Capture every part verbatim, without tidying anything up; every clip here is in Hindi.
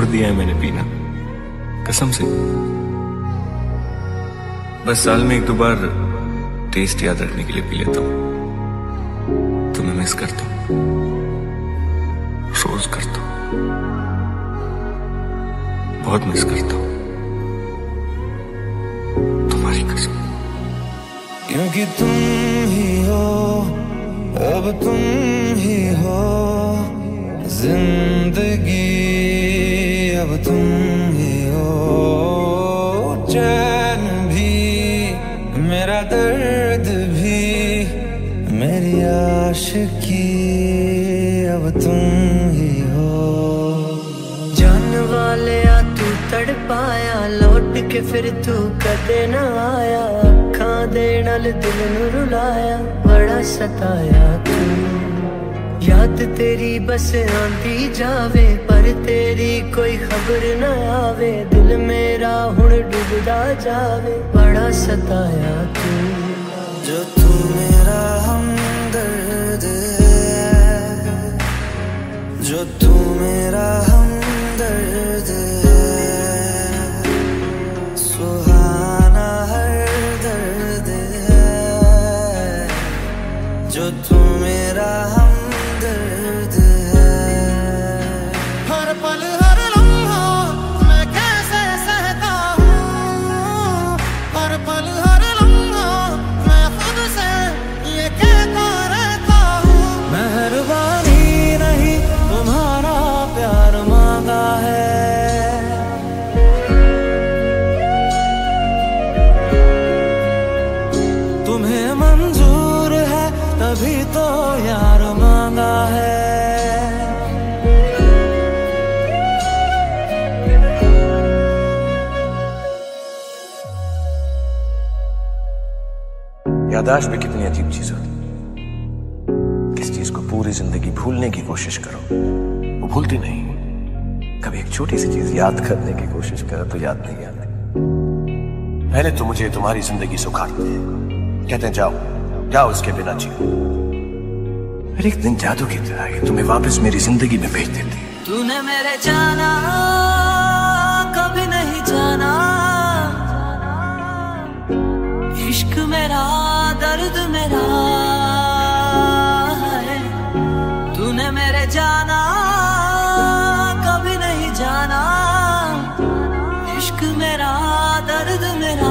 दिया है मैंने पीना, कसम से। बस साल में एक दो बार टेस्ट याद रखने के लिए पी लेता हूं। तुम्हें मिस करता हूं, रोज करता हूं, बहुत मिस करता हूं, तुम्हारी कसम। क्योंकि तुम ही हो, अब तुम ही हो जिंदगी, अब तुम ही हो चैन भी, मेरा दर्द भी, मेरी आशिकी, अब तुम ही हो। जान वाले आ तू तड़पाया, लौट के फिर तू कदे न आया, अखां दे नाल दिल नू रुलाया, बड़ा सताया तू। याद तेरी बस आंदी जावे, पर तेरी कोई खबर न आवे, दिल मेरा हुण डूबदा जावे, बड़ा सताया तू। जो तू मेरा हमदर्द है, जो तू मेरा हमदर्द है, सुहाना हर दर्द है, जो तू मेरा हमदर्द है। हर पल हर लम्हा मैं कैसे सहता हूँ, हर पल हर लम्हा मैं खुद से ये कहता रहता हूँ। मेहरबानी नहीं तुम्हारा प्यार मांगा है, तुम्हें मंजूर है तभी तो यार मांगा है। याददाश्त भी कितनी अजीब चीज होती है। किस चीज को पूरी जिंदगी भूलने की कोशिश करो, वो भूलती नहीं। कभी एक छोटी सी चीज याद करने की कोशिश करो तो याद नहीं आती। पहले तो मुझे तुम्हारी जिंदगी सुखाते हैं, कहते हैं जाओ जाओ इसके बिना जियो। फिर एक दिन जादू की तरह ये तुम्हें वापस मेरी जिंदगी में भेज देती है। तूने मेरे जाना कभी नहीं जाना, इश्क मेरा दर्द मेरा है। तूने मेरे जाना कभी नहीं जाना, इश्क मेरा दर्द मेरा।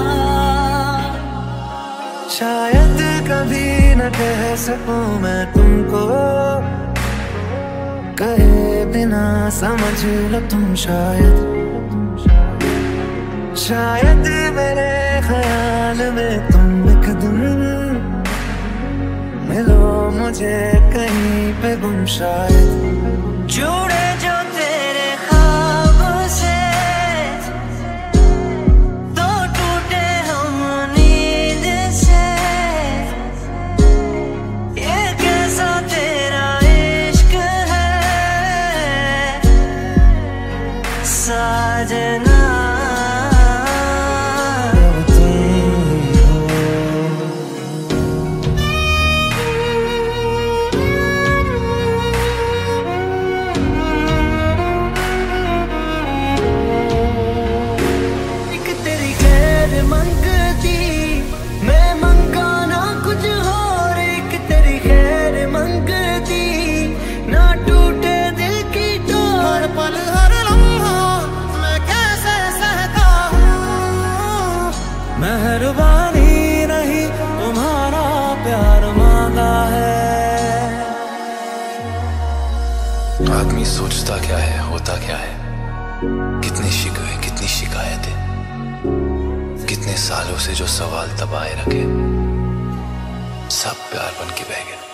शायद कभी न कह सकूं मैं तुमको, कहे बिना समझ लो तुम शायद। शायद मेरे ख्याल में तुम एक दिन मिलो मुझे कहीं पे गुम शायद। जुड़े जो तेरे ख्वाब से, तो टूटे हम नींद से, ये कैसा तेरा इश्क है साजना। मेहरबानी नहीं तुम्हारा प्यार मांगा है। आदमी सोचता क्या है, होता क्या है, कितनी शिकवे कितनी शिकायतें, कितने सालों से जो सवाल दबाए रखे, सब प्यार बन के बह गए।